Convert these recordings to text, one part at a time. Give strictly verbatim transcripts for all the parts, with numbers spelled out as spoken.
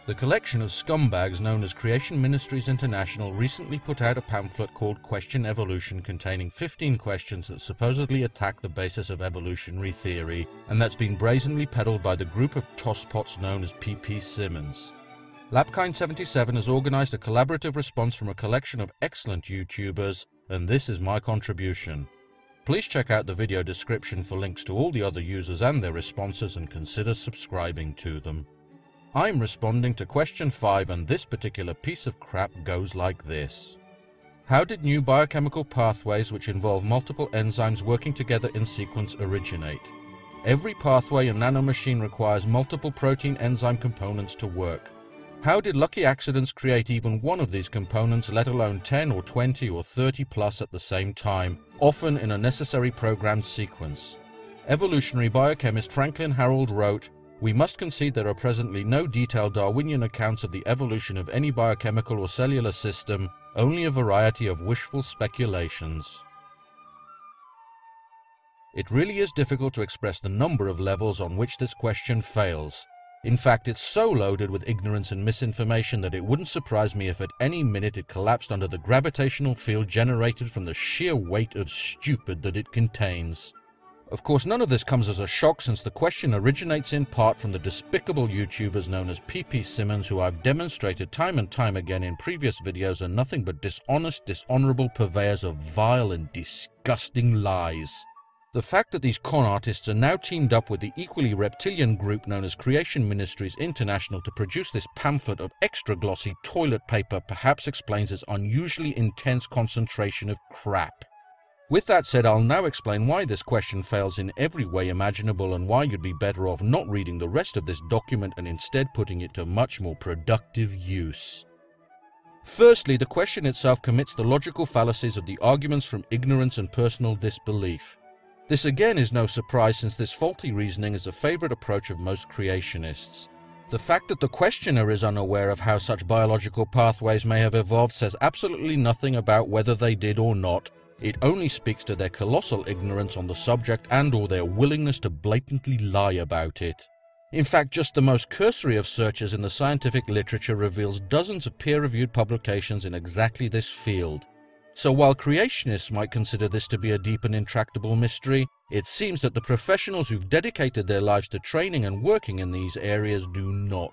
The collection of scumbags known as Creation Ministries International recently put out a pamphlet called Question Evolution, containing fifteen questions that supposedly attack the basis of evolutionary theory, and that's been brazenly peddled by the group of tosspots known as P P Simmons. Lapkind seventy-seven has organized a collaborative response from a collection of excellent YouTubers, and this is my contribution. Please check out the video description for links to all the other users and their responses, and consider subscribing to them. I'm responding to question five, and this particular piece of crap goes like this. How did new biochemical pathways which involve multiple enzymes working together in sequence originate? Every pathway in nanomachine requires multiple protein enzyme components to work. How did lucky accidents create even one of these components, let alone ten or twenty or thirty plus at the same time, often in a necessary programmed sequence? Evolutionary biochemist Franklin Harold wrote, "We must concede there are presently no detailed Darwinian accounts of the evolution of any biochemical or cellular system, only a variety of wishful speculations." It really is difficult to express the number of levels on which this question fails. In fact, it's so loaded with ignorance and misinformation that it wouldn't surprise me if at any minute it collapsed under the gravitational field generated from the sheer weight of stupid that it contains. Of course, none of this comes as a shock, since the question originates in part from the despicable YouTubers known as P P Simmons, who I've demonstrated time and time again in previous videos are nothing but dishonest, dishonorable purveyors of vile and disgusting lies. The fact that these con artists are now teamed up with the equally reptilian group known as Creation Ministries International to produce this pamphlet of extra glossy toilet paper perhaps explains its unusually intense concentration of crap. With that said, I'll now explain why this question fails in every way imaginable, and why you'd be better off not reading the rest of this document and instead putting it to much more productive use. Firstly, the question itself commits the logical fallacies of the arguments from ignorance and personal disbelief. This again is no surprise, since this faulty reasoning is a favorite approach of most creationists. The fact that the questioner is unaware of how such biological pathways may have evolved says absolutely nothing about whether they did or not. It only speaks to their colossal ignorance on the subject and or their willingness to blatantly lie about it. In fact, just the most cursory of searches in the scientific literature reveals dozens of peer-reviewed publications in exactly this field. So while creationists might consider this to be a deep and intractable mystery, it seems that the professionals who've dedicated their lives to training and working in these areas do not.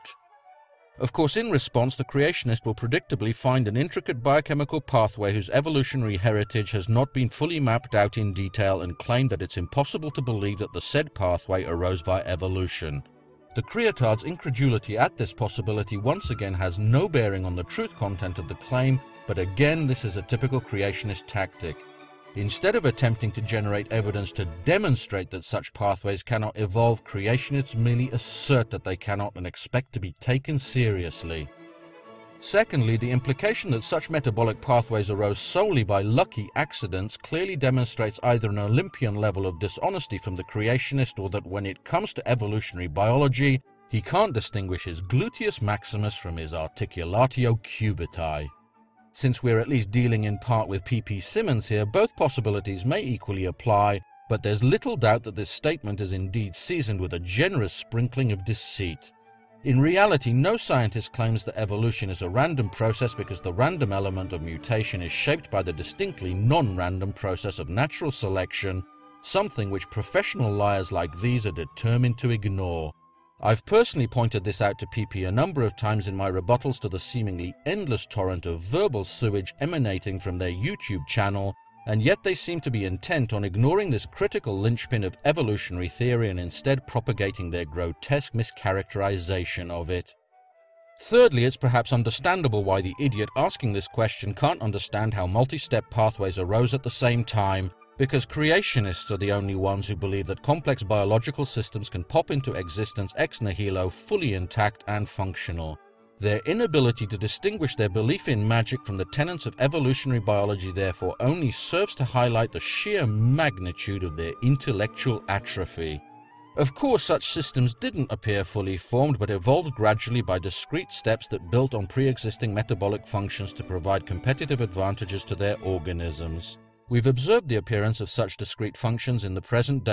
Of course, in response, the creationist will predictably find an intricate biochemical pathway whose evolutionary heritage has not been fully mapped out in detail, and claim that it's impossible to believe that the said pathway arose via evolution. The creatard's incredulity at this possibility once again has no bearing on the truth content of the claim, but again this is a typical creationist tactic. Instead of attempting to generate evidence to demonstrate that such pathways cannot evolve, creationists merely assert that they cannot and expect to be taken seriously. Secondly, the implication that such metabolic pathways arose solely by lucky accidents clearly demonstrates either an Olympian level of dishonesty from the creationist, or that when it comes to evolutionary biology, he can't distinguish his gluteus maximus from his articulatio cubitae. Since we're at least dealing in part with P P Simmons here, both possibilities may equally apply, but there's little doubt that this statement is indeed seasoned with a generous sprinkling of deceit. In reality, no scientist claims that evolution is a random process, because the random element of mutation is shaped by the distinctly non-random process of natural selection, something which professional liars like these are determined to ignore. I've personally pointed this out to P P a number of times in my rebuttals to the seemingly endless torrent of verbal sewage emanating from their YouTube channel, and yet they seem to be intent on ignoring this critical linchpin of evolutionary theory and instead propagating their grotesque mischaracterization of it. Thirdly, it's perhaps understandable why the idiot asking this question can't understand how multi-step pathways arose at the same time, because creationists are the only ones who believe that complex biological systems can pop into existence ex nihilo, fully intact and functional. Their inability to distinguish their belief in magic from the tenets of evolutionary biology therefore only serves to highlight the sheer magnitude of their intellectual atrophy. Of course, such systems didn't appear fully formed, but evolved gradually by discrete steps that built on pre-existing metabolic functions to provide competitive advantages to their organisms. We've observed the appearance of such discrete functions in the present day,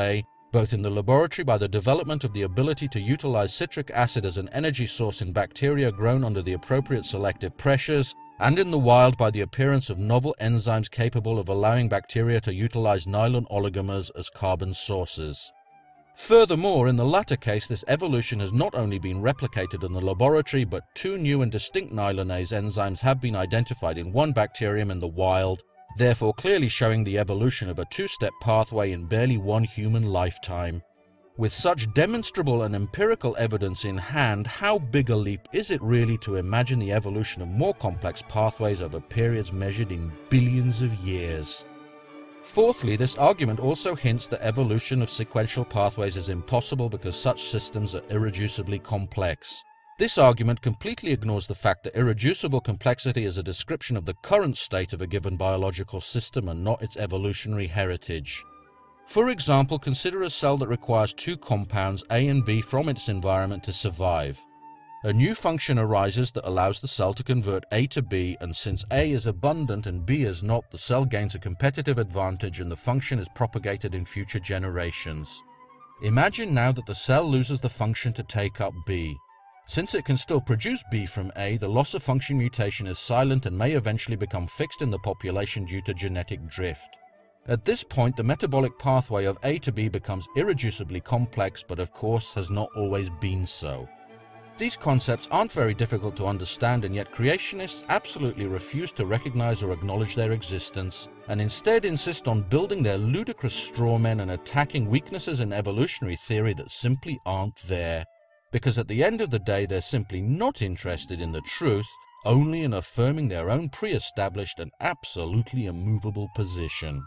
both in the laboratory by the development of the ability to utilize citric acid as an energy source in bacteria grown under the appropriate selective pressures, and in the wild by the appearance of novel enzymes capable of allowing bacteria to utilize nylon oligomers as carbon sources. Furthermore, in the latter case, this evolution has not only been replicated in the laboratory, but two new and distinct nylonase enzymes have been identified in one bacterium in the wild, therefore clearly showing the evolution of a two-step pathway in barely one human lifetime. With such demonstrable and empirical evidence in hand, how big a leap is it really to imagine the evolution of more complex pathways over periods measured in billions of years? Fourthly, this argument also hints that evolution of sequential pathways is impossible because such systems are irreducibly complex. This argument completely ignores the fact that irreducible complexity is a description of the current state of a given biological system and not its evolutionary heritage. For example, consider a cell that requires two compounds, A and B, from its environment to survive. A new function arises that allows the cell to convert A to B, and since A is abundant and B is not, the cell gains a competitive advantage and the function is propagated in future generations. Imagine now that the cell loses the function to take up B. Since it can still produce B from A, the loss of function mutation is silent and may eventually become fixed in the population due to genetic drift. At this point, the metabolic pathway of A to B becomes irreducibly complex, but of course has not always been so. These concepts aren't very difficult to understand, and yet creationists absolutely refuse to recognize or acknowledge their existence, and instead insist on building their ludicrous straw men and attacking weaknesses in evolutionary theory that simply aren't there. Because at the end of the day, they're simply not interested in the truth, only in affirming their own pre-established and absolutely immovable position.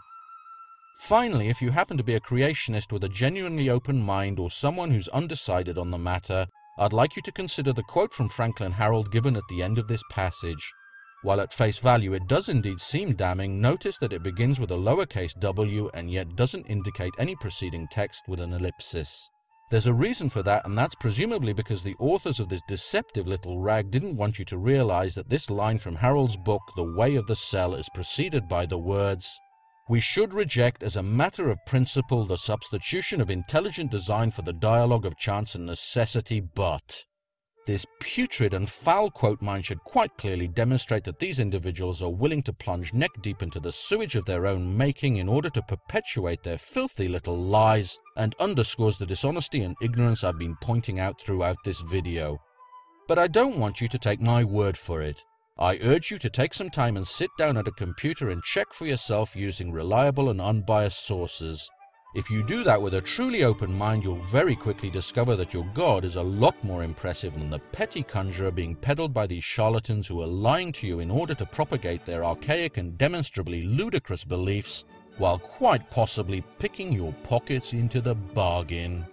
Finally, if you happen to be a creationist with a genuinely open mind or someone who's undecided on the matter, I'd like you to consider the quote from Franklin Harold given at the end of this passage. While at face value it does indeed seem damning, notice that it begins with a lowercase w and yet doesn't indicate any preceding text with an ellipsis. There's a reason for that, and that's presumably because the authors of this deceptive little rag didn't want you to realize that this line from Harold's book, The Way of the Cell, is preceded by the words, "We should reject as a matter of principle the substitution of intelligent design for the dialogue of chance and necessity, but..." This putrid and foul quote mine should quite clearly demonstrate that these individuals are willing to plunge neck deep into the sewage of their own making in order to perpetuate their filthy little lies, and underscores the dishonesty and ignorance I've been pointing out throughout this video. But I don't want you to take my word for it. I urge you to take some time and sit down at a computer and check for yourself using reliable and unbiased sources. If you do that with a truly open mind, you'll very quickly discover that your God is a lot more impressive than the petty conjurer being peddled by these charlatans who are lying to you in order to propagate their archaic and demonstrably ludicrous beliefs, while quite possibly picking your pockets into the bargain.